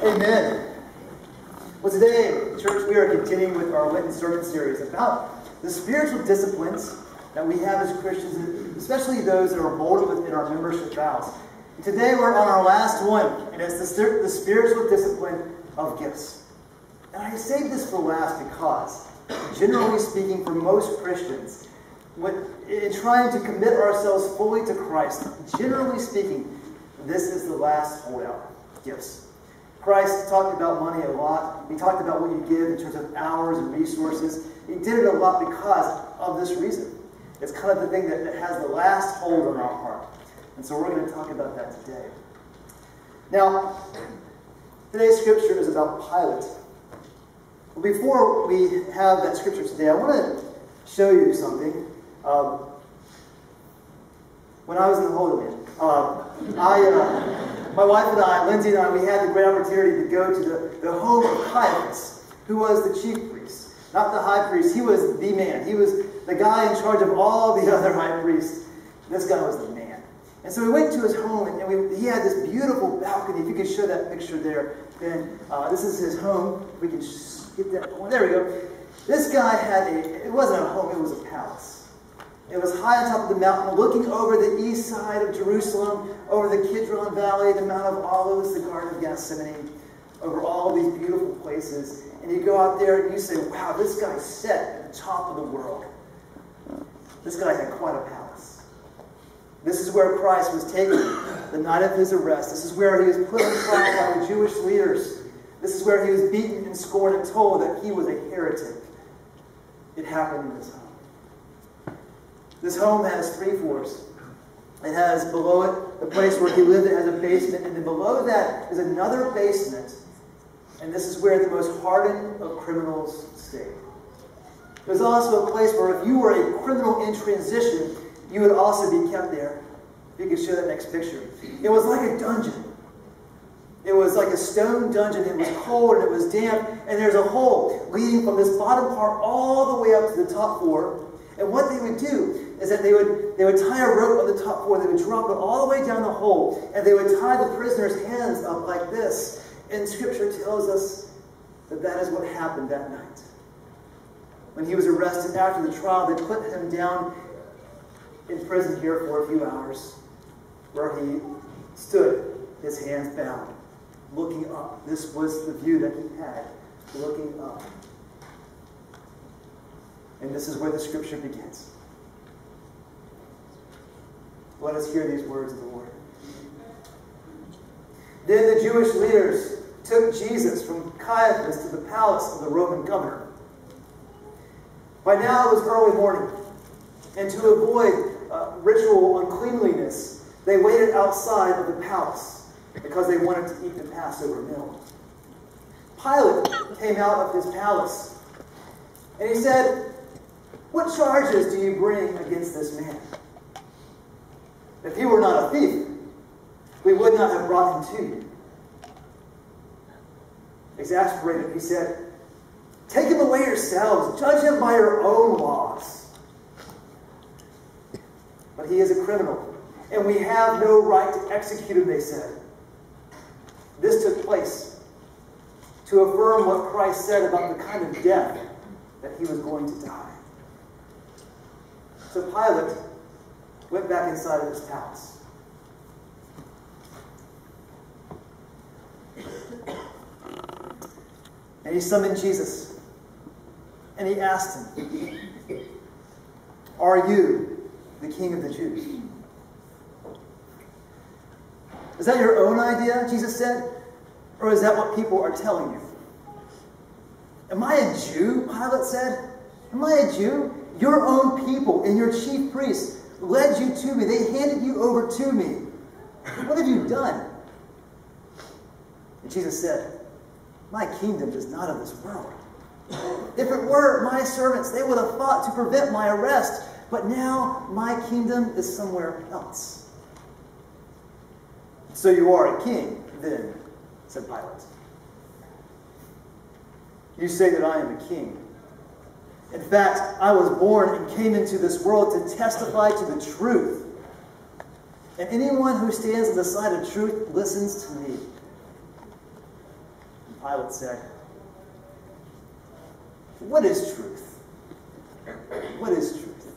Amen. Well, today, church, we are continuing with our Lenten sermon series about the spiritual disciplines that we have as Christians, especially those that are molded within our membership vows. And today, we're on our last one, and it's the spiritual discipline of gifts. And I saved this for last because, generally speaking, for most Christians, in trying to commit ourselves fully to Christ, generally speaking, this is the last holdout, gifts. Christ talked about money a lot. He talked about what you give in terms of hours and resources. He did it a lot because of this reason. It's kind of the thing that has the last hold on our heart. And so we're going to talk about that today. Now, today's scripture is about Pilate. Well, before we have that scripture today, I want to show you something. When I was in the Holy Land, my wife and I, Lindsay and I, we had the great opportunity to go to the home of Caiaphas, who was the chief priest. Not the high priest, he was the man. He was the guy in charge of all the other high priests. This guy was the man. And so we went to his home, and he had this beautiful balcony. If you could show that picture there, then this is his home. We can get that going. There we go. This guy it wasn't a home, it was a palace. It was high on top of the mountain, looking over the east side of Jerusalem, over the Kidron Valley, the Mount of Olives, the Garden of Gethsemane, over all these beautiful places. And you go out there and you say, wow, this guy's set at the top of the world. This guy had quite a palace. This is where Christ was taken the night of his arrest. This is where he was put on trial by the Jewish leaders. This is where he was beaten and scorned and told that he was a heretic. It happened in this home. This home has 3 floors. It has below it the place where he lived. It has a basement. And then below that is another basement. And this is where the most hardened of criminals stayed. There's also a place where if you were a criminal in transition, you would also be kept there. If you could show that next picture. It was like a dungeon. It was like a stone dungeon. It was cold and it was damp. And there's a hole leading from this bottom part all the way up to the top floor. And what they would do is that they would tie a rope on the top floor. They would drop it all the way down the hole. And they would tie the prisoner's hands up like this. And Scripture tells us that that is what happened that night. When he was arrested after the trial, they put him down in prison here for a few hours, where he stood, his hands bound, looking up. This was the view that he had, looking up. And this is where the scripture begins. Let us hear these words of the Lord. Then the Jewish leaders took Jesus from Caiaphas to the palace of the Roman governor. By now it was early morning, and to avoid ritual uncleanliness, they waited outside of the palace because they wanted to eat the Passover meal. Pilate came out of his palace, and he said, "What charges do you bring against this man? If he were not a thief, we would not have brought him to you." Exasperated, he said, "Take him away yourselves. Judge him by your own laws." But he is a criminal, and we have no right to execute him, they said. This took place to affirm what Christ said about the kind of death that he was going to die. So Pilate went back inside of his palace. And he summoned Jesus. And he asked him, "Are you the King of the Jews?" "Is that your own idea," Jesus said, "or is that what people are telling you?" "Am I a Jew?" Pilate said. "Am I a Jew? Your own people and your chief priests led you to me. They handed you over to me. What have you done?" And Jesus said, "My kingdom is not of this world. If it were, my servants, they would have fought to prevent my arrest. But now my kingdom is somewhere else." "So you are a king, then," said Pilate. "You say that I am a king. In fact, I was born and came into this world to testify to the truth. And anyone who stands on the side of truth listens to me. Pilate said, "What is truth? What is truth?"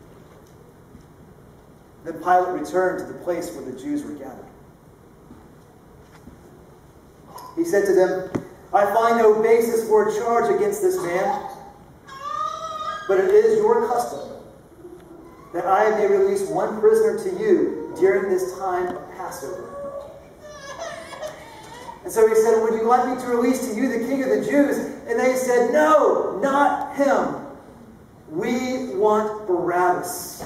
Then Pilate returned to the place where the Jews were gathered. He said to them, "I find no basis for a charge against this man, but it is your custom that I may release one prisoner to you during this time of Passover." And so he said, "Would you like me to release to you the King of the Jews?" And they said, "No, not him. We want Barabbas."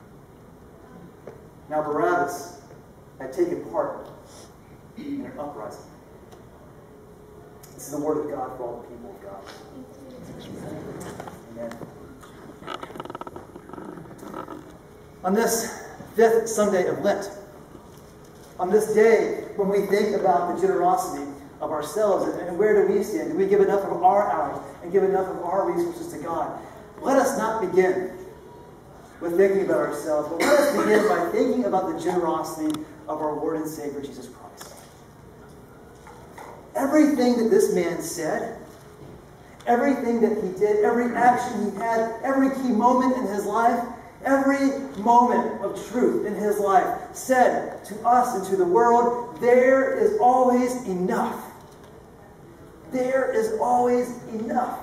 Now Barabbas had taken part in an uprising. This is the word of God for all the people of God. Amen. On this fifth Sunday of Lent, on this day when we think about the generosity of ourselves and where do we stand, do we give enough of our hours and give enough of our resources to God? Let us not begin with thinking about ourselves, but let us begin by thinking about the generosity of our Lord and Savior Jesus Christ. Everything that this man said, everything that he did, every action he had, every key moment in his life, every moment of truth in his life said to us and to the world, there is always enough. There is always enough.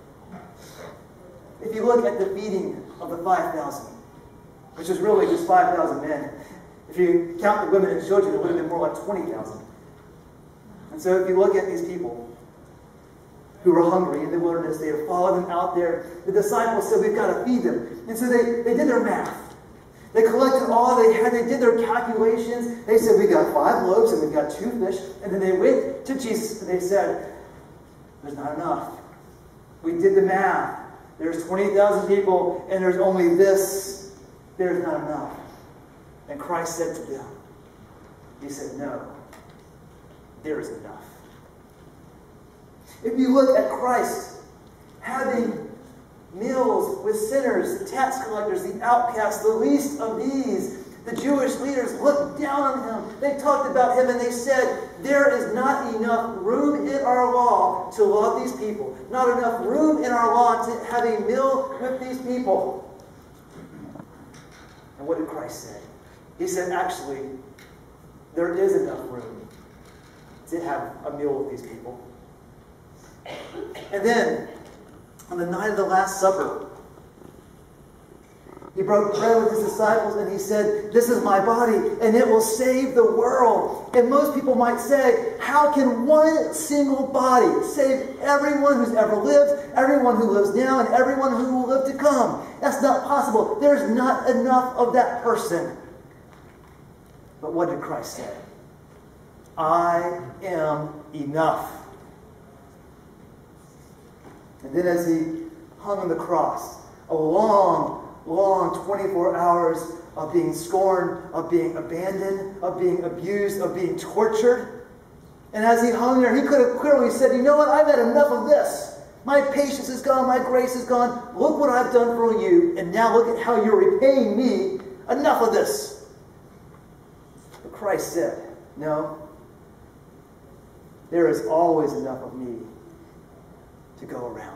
If you look at the feeding of the 5,000, which is really just 5,000 men, if you count the women and children, it would have been more like 20,000. And so if you look at these people who were hungry in the wilderness, they had followed them out there. The disciples said, "We've got to feed them." And so they did their math. They collected all they had. They did their calculations. They said, "We got 5 loaves and we've got 2 fish." And then they went to Jesus and they said, "There's not enough. We did the math. There's 20,000 people and there's only this. There's not enough." And Christ said to them, he said, "No, there is enough." If you look at Christ having meals with sinners, the tax collectors, the outcasts, the least of these, the Jewish leaders looked down on him. They talked about him and they said, there is not enough room in our law to love these people. Not enough room in our law to have a meal with these people. And what did Christ say? He said, actually, there is enough room to have a meal with these people. And then, on the night of the Last Supper, he broke bread with his disciples and he said, "This is my body and it will save the world." And most people might say, how can one single body save everyone who's ever lived, everyone who lives now, and everyone who will live to come? That's not possible. There's not enough of that person. But what did Christ say? I am enough. And then as he hung on the cross, a long 24 hours of being scorned, of being abandoned, of being abused, of being tortured. And as he hung there, he could have clearly said, "You know what? I've had enough of this. My patience is gone. My grace is gone. Look what I've done for you. And now look at how you're repaying me. Enough of this." But Christ said, "No. There is always enough of me to go around."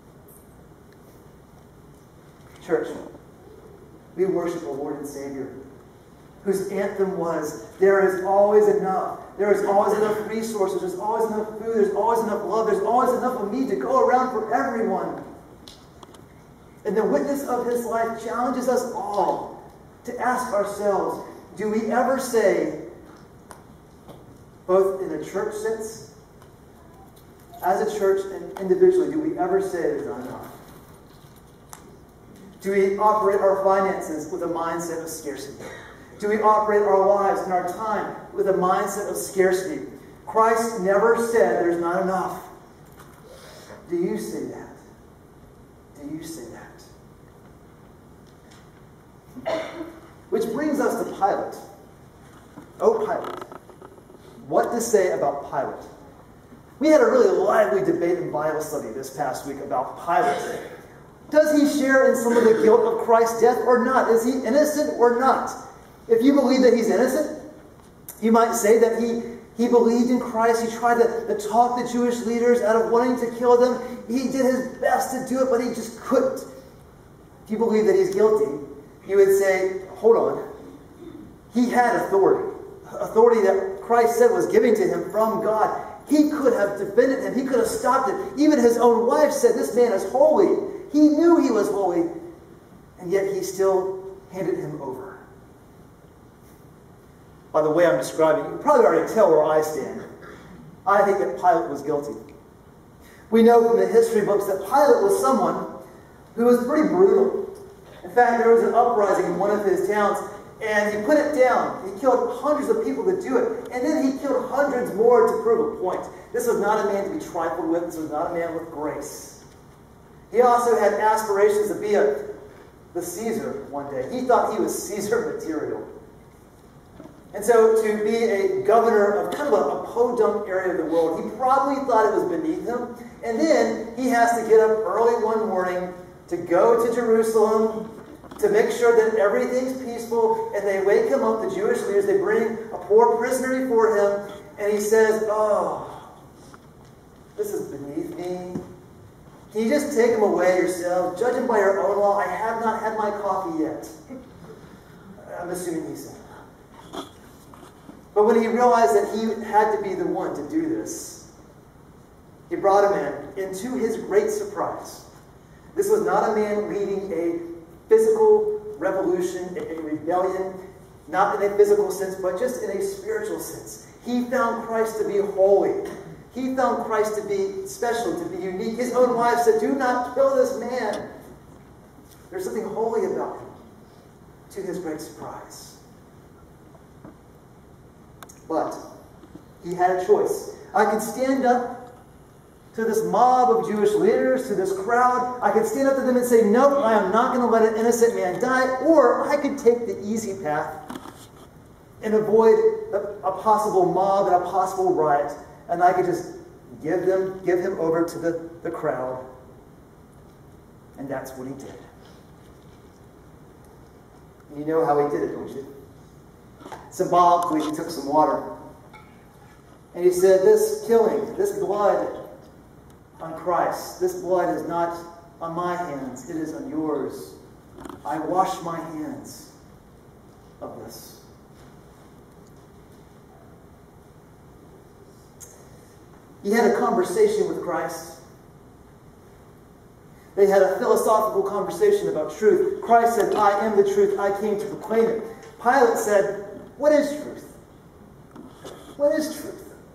Church, we worship our Lord and Savior, whose anthem was, there is always enough. There is always enough resources. There's always enough food. There's always enough love. There's always enough of me to go around for everyone. And the witness of his life challenges us all to ask ourselves, do we ever say, both in a church sense, as a church and individually, do we ever say there's not enough? Do we operate our finances with a mindset of scarcity? Do we operate our lives and our time with a mindset of scarcity? Christ never said there's not enough. Do you say that? Do you say that? Which brings us to Pilate. Oh, Pilate. What to say about Pilate? We had a really lively debate in Bible study this past week about Pilate. Does he share in some of the guilt of Christ's death or not? Is he innocent or not? If you believe that he's innocent, you might say that he He believed in Christ. He tried to talk the Jewish leaders out of wanting to kill them. He did his best to do it, but he just couldn't. If you believe that he's guilty, you would say, hold on. He had authority. Authority that Christ said was given to him from God. He could have defended him. He could have stopped it. Even his own wife said, this man is holy. He knew he was holy. And yet he still handed him over. By the way I'm describing, you can probably already tell where I stand. I think that Pilate was guilty. We know from the history books that Pilate was someone who was pretty brutal. In fact, there was an uprising in one of his towns, and he put it down. He killed hundreds of people to do it, and then he killed hundreds more to prove a point. This was not a man to be trifled with. This was not a man with grace. He also had aspirations to be the Caesar one day. He thought he was Caesar material. And so to be a governor of kind of a podunk area of the world, he probably thought it was beneath him. And then he has to get up early one morning to go to Jerusalem to make sure that everything's peaceful. And they wake him up, the Jewish leaders, they bring a poor prisoner before him, and he says, oh, this is beneath me. Can you just take him away yourself? Judge him by your own law. I have not had my coffee yet. I'm assuming he said. But when he realized that he had to be the one to do this, he brought him in, and to his great surprise, this was not a man leading a physical revolution, a rebellion, not in a physical sense, but just in a spiritual sense. He found Christ to be holy. He found Christ to be special, to be unique. His own wife said, do not kill this man. There's something holy about him, to his great surprise. But he had a choice. I could stand up to this mob of Jewish leaders, to this crowd. I could stand up to them and say, no, I am not going to let an innocent man die. Or I could take the easy path and avoid a possible mob and a possible riot. And I could just give him over to the crowd. And that's what he did. And you know how he did it, don't you? Symbolically, he took some water. And he said, this killing, this blood on Christ, this blood is not on my hands, it is on yours. I wash my hands of this. He had a conversation with Christ. They had a philosophical conversation about truth. Christ said, I am the truth, I came to proclaim it. Pilate said, what is truth? What is truth?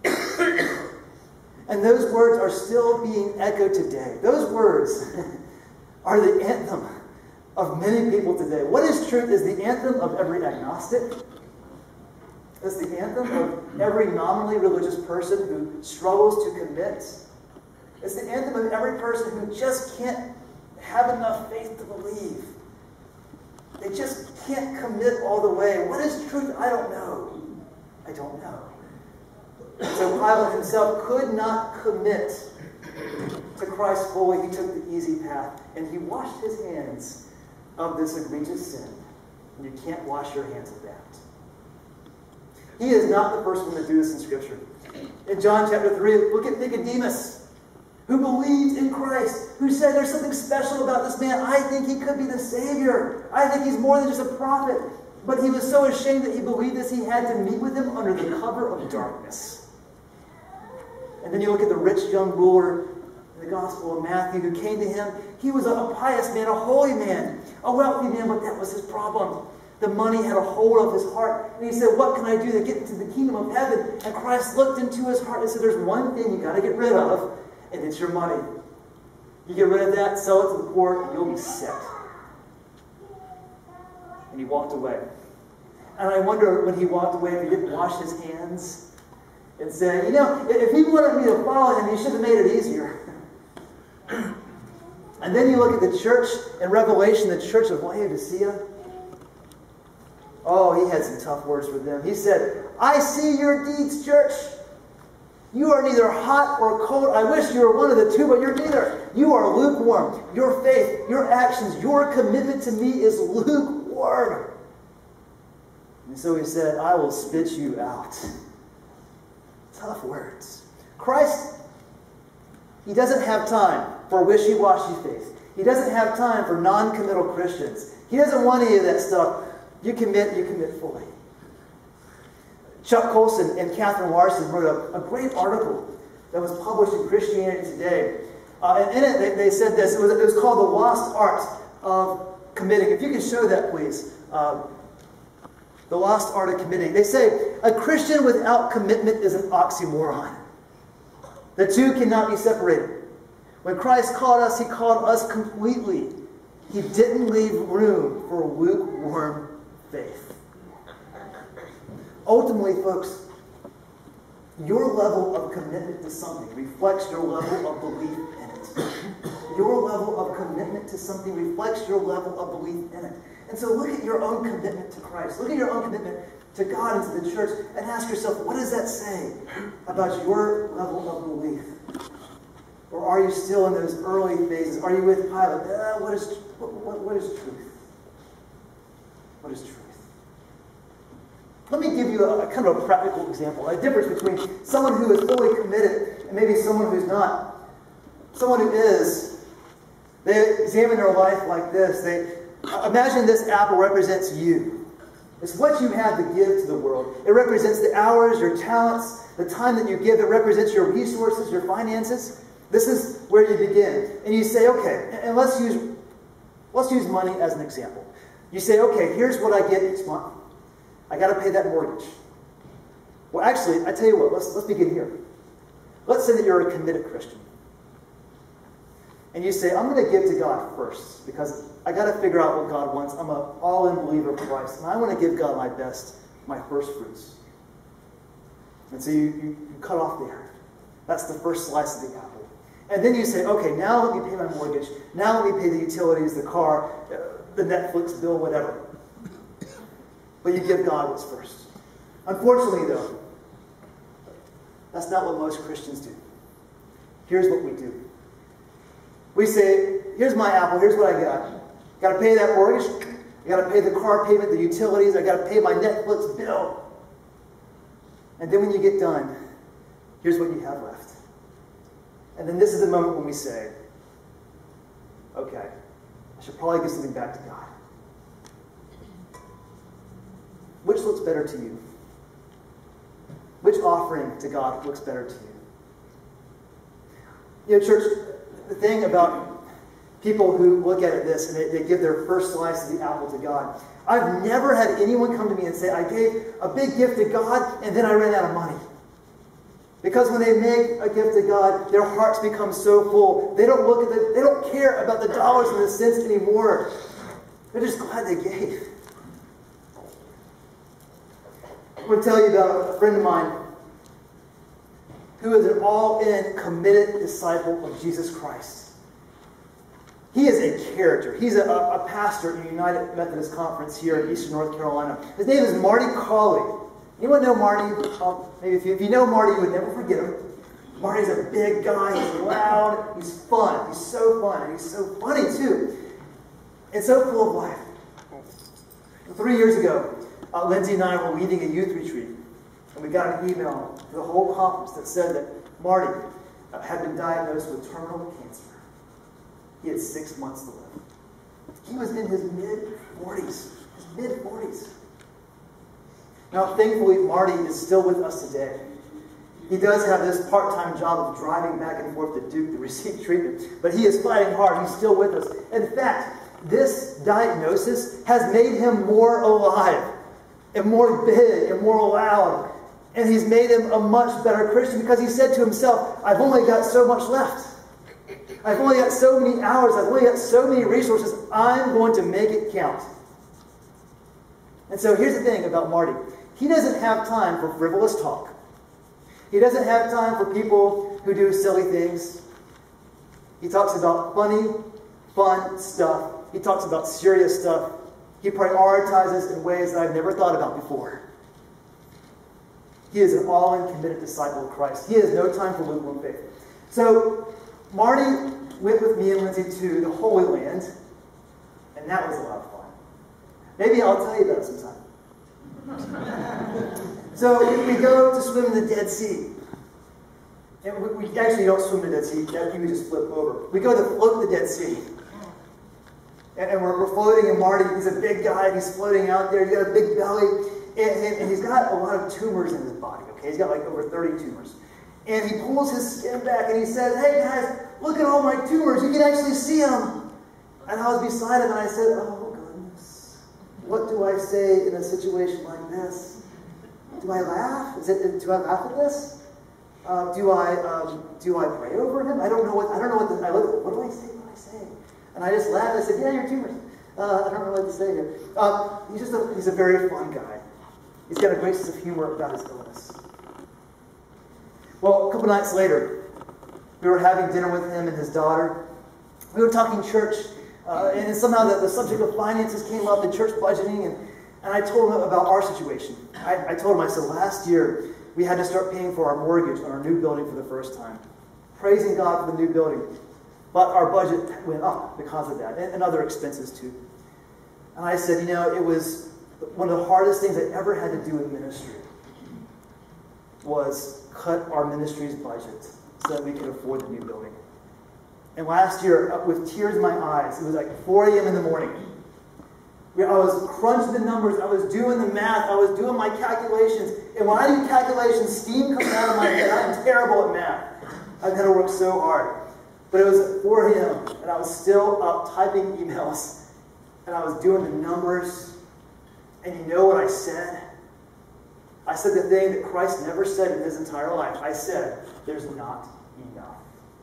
And those words are still being echoed today. Those words are the anthem of many people today. What is truth is the anthem of every agnostic. It's the anthem of every nominally religious person who struggles to commit. It's the anthem of every person who just can't have enough faith to believe. They just can't commit all the way. What is truth? I don't know. I don't know. So Pilate himself could not commit to Christ fully. He took the easy path, and he washed his hands of this egregious sin. And you can't wash your hands of that. He is not the first one to do this in Scripture. In John chapter 3, look at Nicodemus, who believed in Christ, who said there's something special about this man. I think he could be the Savior. I think he's more than just a prophet. But he was so ashamed that he believed this, he had to meet with him under the cover of darkness. And then you look at the rich young ruler in the Gospel of Matthew who came to him. He was a pious man, a holy man, a wealthy man, but that was his problem. The money had a hold of his heart. And he said, what can I do to get into the kingdom of heaven? And Christ looked into his heart and said, there's one thing you got to get rid of, and it's your money. You get rid of that, sell it to the poor, and you'll be set. And he walked away. And I wonder when he walked away if he didn't wash his hands and say, you know, if he wanted me to follow him, he should have made it easier. And then you look at the church in Revelation, the church of Laodicea. Oh, he had some tough words for them. He said, I see your deeds, church. You are neither hot or cold. I wish you were one of the two, but you're neither. You are lukewarm. Your faith, your actions, your commitment to me is lukewarm. And so he said, I will spit you out. Tough words. Christ, he doesn't have time for wishy-washy faith. He doesn't have time for non-committal Christians. He doesn't want any of that stuff. You commit fully. Chuck Colson and Catherine Larson wrote a great article that was published in Christianity Today. And in it, they said this. It was called The Lost Art of Committing. If you can show that, please. The Lost Art of Committing. They say, a Christian without commitment is an oxymoron. The two cannot be separated. When Christ called us, he called us completely. He didn't leave room for lukewarm faith. Ultimately, folks, your level of commitment to something reflects your level of belief in it. Your level of commitment to something reflects your level of belief in it. And so look at your own commitment to Christ. Look at your own commitment to God and to the church and ask yourself, what does that say about your level of belief? Or are you still in those early phases? Are you with Pilate? What is truth? What is truth? Let me give you a kind of a practical example, a difference between someone who is fully committed and maybe someone who's not. Someone who is, they examine their life like this. Imagine this apple represents you. It's what you have to give to the world. It represents the hours, your talents, the time that you give. It represents your resources, your finances. This is where you begin. And you say, okay, and let's use money as an example. You say, okay, here's what I get each month. I got to pay that mortgage. Well, actually, I tell you what, let's begin here. Let's say that you're a committed Christian. And you say, I'm going to give to God first because I got to figure out what God wants. I'm an all-in believer of Christ, and I want to give God my best, my first fruits. And so you cut off there. That's the first slice of the apple. And then you say, okay, now let me pay my mortgage. Now let me pay the utilities, the car, the Netflix bill, whatever. But you give God what's first. Unfortunately, though, that's not what most Christians do. Here's what we do. We say, here's my apple, here's what I got. Got to pay that mortgage. I got to pay the car payment, the utilities. I got to pay my Netflix bill. And then when you get done, here's what you have left. And then this is the moment when we say, okay, I should probably give something back to God. Which looks better to you? Which offering to God looks better to you? You know, church, the thing about people who look at it this and they give their first slice of the apple to God, I've never had anyone come to me and say, I gave a big gift to God and then I ran out of money. Because when they make a gift to God, their hearts become so full. They don't look at they don't care about the dollars and the cents anymore. They're just glad they gave. I'm going to tell you about a friend of mine who is an all-in, committed disciple of Jesus Christ. He is a character. He's a pastor in United Methodist Conference here in Eastern North Carolina. His name is Marty Cawley. Anyone know Marty? Maybe if you know Marty, you would never forget him. Marty's a big guy. He's loud. He's fun. He's so fun. And he's so funny, too. And so full of life. 3 years ago, Lindsay and I were leading a youth retreat, and we got an email to the whole conference that said that Marty had been diagnosed with terminal cancer. He had 6 months to live. He was in his mid-40s. Now, thankfully, Marty is still with us today. He does have this part-time job of driving back and forth to Duke to receive treatment, but he is fighting hard. He's still with us. In fact, this diagnosis has made him more alive and more big and more loud. And he's made him a much better Christian because he said to himself, I've only got so much left. I've only got so many hours. I've only got so many resources. I'm going to make it count. And so here's the thing about Marty. He doesn't have time for frivolous talk. He doesn't have time for people who do silly things. He talks about funny, fun stuff. He talks about serious stuff. He prioritizes in ways that I've never thought about before. He is an all-in committed disciple of Christ. He has no time for lukewarm faith. So Marty went with me and Lindsay to the Holy Land, and that was a lot of fun. Maybe I'll tell you about it sometime. So we go to swim in the Dead Sea. And we actually don't swim the Dead Sea. You would just flip over. We go to float the Dead Sea. And we're floating, and Marty, he's a big guy, and he's floating out there. He's got a big belly, and he's got a lot of tumors in his body, okay? He's got like over 30 tumors. And he pulls his skin back, and he says, hey guys, look at all my tumors. You can actually see them. And I was beside him, and I said, oh goodness, what do I say in a situation like this? Do I laugh? Do I laugh at this? Do I pray over him? I don't know what do I say? And I just laughed. I said, yeah, your tumors. I don't know what to say here. He's a very fun guy. He's got a great sense of humor about his illness. Well, a couple nights later, we were having dinner with him and his daughter. We were talking church, and somehow the subject of finances came up in church budgeting, and I told him about our situation. I told him, I said, last year, we had to start paying for our mortgage on our new building for the first time. Praising God for the new building. But our budget went up because of that, and other expenses too. And I said, it was one of the hardest things I ever had to do in ministry was cut our ministry's budget so that we could afford the new building. And last year, with tears in my eyes, it was like 4 a.m. in the morning. I was crunching the numbers, I was doing the math, I was doing my calculations. And when I do calculations, steam comes out of my head. I'm terrible at math. I've had to work so hard. But it was at 4 a.m. and I was still up typing emails. And I was doing the numbers. And you know what I said? I said the thing that Christ never said in his entire life. I said, there's not enough.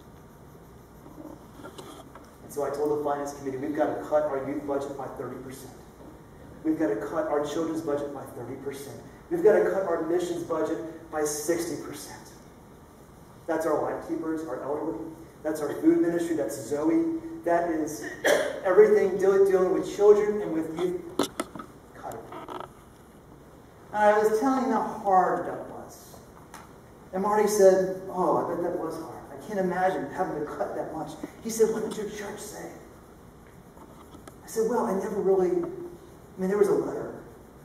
And so I told the finance committee, we've got to cut our youth budget by 30%. We've got to cut our children's budget by 30%. We've got to cut our missions budget by 60%. That's our life keepers, our elderly. That's our food ministry. That's Zoe. That is everything dealing with children and with youth. Cut it. And I was telling him how hard that was. And Marty said, oh, I bet that was hard. I can't imagine having to cut that much. He said, what did your church say? I said, well, I never really, there was a letter.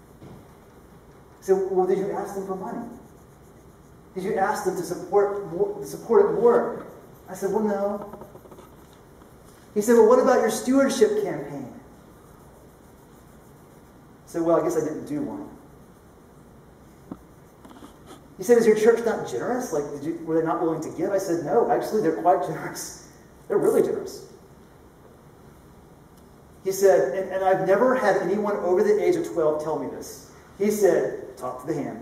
I said, well, did you ask them for money? Did you ask them to support it more? I said, well, no. He said, well, what about your stewardship campaign? I said, well, I guess I didn't do one. He said, is your church not generous? Like, were they not willing to give? I said, no, actually, they're quite generous. They're really generous. He said, and I've never had anyone over the age of 12 tell me this. He said, talk to the hand.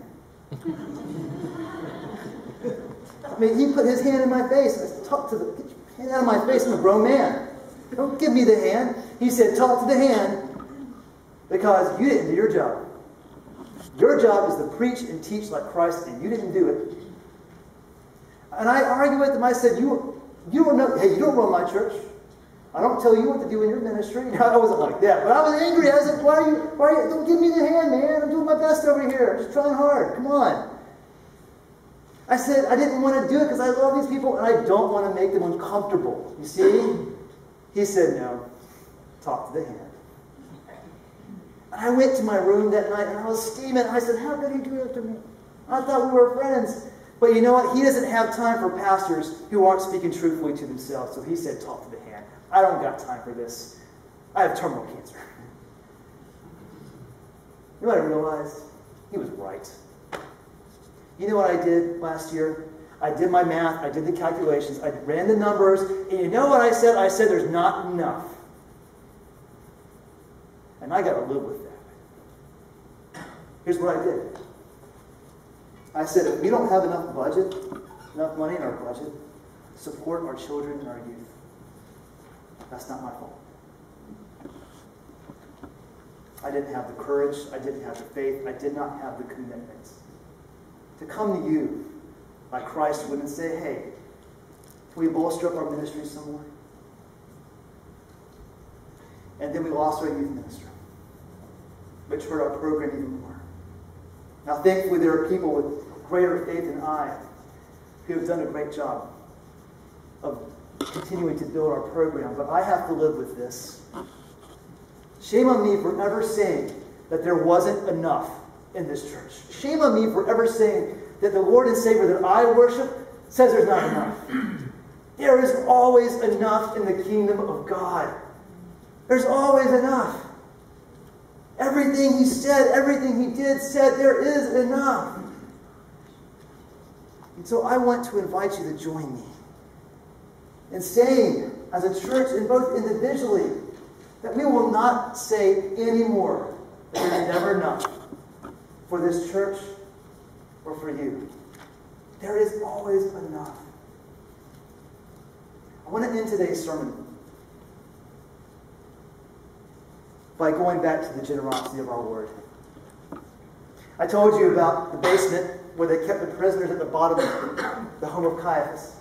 He put his hand in my face. I said, get your hand out of my face. I'm a grown man. Don't give me the hand. He said, talk to the hand because you didn't do your job. Your job is to preach and teach like Christ, and you didn't do it. And I argued with him. I said, you don't know. Hey, you don't run my church. I don't tell you what to do in your ministry. I wasn't like that. But I was angry. I said, why are you, don't give me the hand, man. I'm doing my best over here. I'm just trying hard. Come on. I said, I didn't want to do it because I love these people and I don't want to make them uncomfortable. You see? He said, no. Talk to the hand. And I went to my room that night and I was steaming. I said, how could he do that to me? I thought we were friends. But you know what? He doesn't have time for pastors who aren't speaking truthfully to themselves. So he said, talk to the hand. I don't got time for this. I have terminal cancer. You know what I realized? He was right. You know what I did last year? I did my math. I did the calculations. I ran the numbers. And you know what I said? I said there's not enough. And I got to live with that. Here's what I did. I said, if we don't have enough budget, enough money in our budget to support our children and our youth, that's not my fault. I didn't have the courage. I didn't have the faith. I did not have the commitment to come to you like Christ would and say, hey, can we bolster up our ministry some more? And then we lost our youth ministry, which hurt our program even more. Now, thankfully, there are people with greater faith than I who have done a great job of continuing to build our program, but I have to live with this. Shame on me for ever saying that there wasn't enough in this church. Shame on me for ever saying that the Lord and Savior that I worship says there's not enough. There is always enough in the kingdom of God. There's always enough. Everything he said, everything he did said there is enough. And so I want to invite you to join me in saying, as a church and both individually, that we will not say anymore that there's never enough for this church or for you. There is always enough. I want to end today's sermon by going back to the generosity of our Lord. I told you about the basement where they kept the prisoners at the bottom of the home of Caiaphas.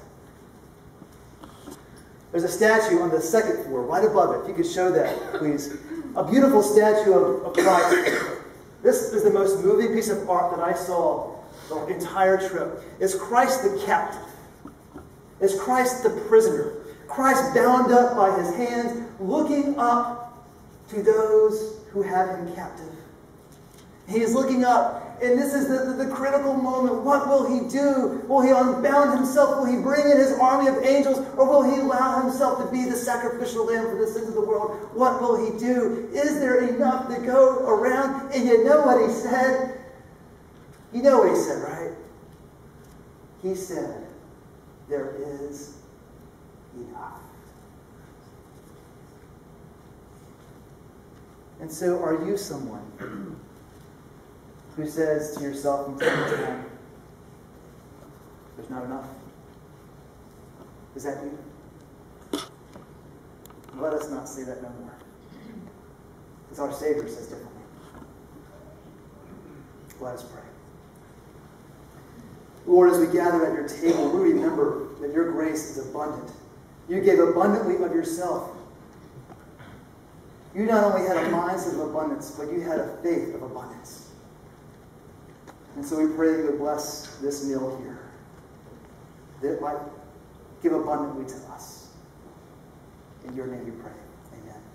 There's a statue on the second floor, right above it. If you could show that, please. A beautiful statue of Christ. This is the most moving piece of art that I saw the entire trip. It's Christ the captive. It's Christ the prisoner. Christ bound up by his hands, looking up to those who have him captive. He is looking up, and this is the critical moment. What will he do? Will he unbound himself? Will he bring in his army of angels? Or will he allow himself to be the sacrificial lamb for the sins of the world? What will he do? Is there enough to go around? And you know what he said? You know what he said, right? He said, there is enough. And so are you someone who says to yourself from time to time, there's not enough? Is that you? Let us not say that no more. Because our Savior says differently. Let us pray. Lord, as we gather at your table, we remember that your grace is abundant. You gave abundantly of yourself. You not only had a mindset of abundance, but you had a faith of abundance. And so we pray that you would bless this meal here, that it might give abundantly to us. In your name we pray. Amen.